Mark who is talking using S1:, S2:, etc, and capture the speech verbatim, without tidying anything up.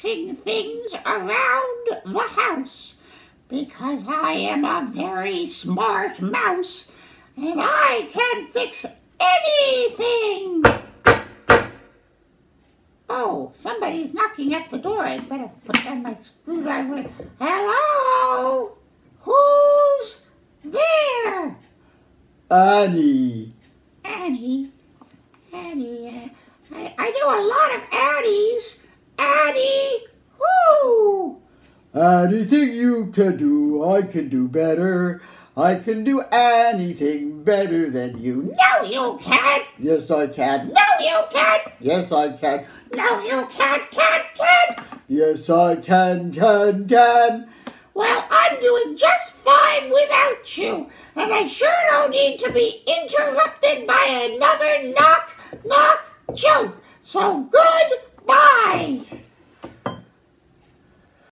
S1: fixing things around the house, because I am a very smart mouse, and I can fix anything. Oh, somebody's knocking at the door. I better put down my screwdriver. Hello? Who's there?
S2: Annie.
S1: Annie? Annie, uh, I, I know a lot of Annies. Annie, who?
S2: Anything you can do, I can do better. I can do anything better than you.
S1: No, you can't.
S2: Yes, I can.
S1: No, you can't.
S2: Yes, I can.
S1: No, you can't, can't, can't.
S2: Yes, I can, can, can.
S1: Well, I'm doing just fine without you, and I sure don't need to be interrupted by another knock, knock joke. So goodbye.